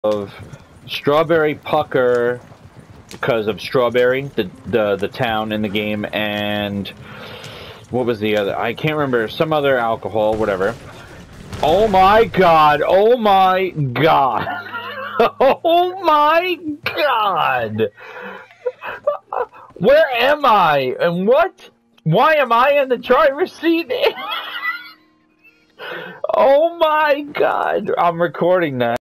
of Strawberry Pucker because of Strawberry, the town in the game, and what was the other? I can't remember. Some other alcohol, whatever. Oh my god! Oh my god! Oh my god! Where am I? And what? Why am I in the driver's seat? Oh my god! I'm recording that.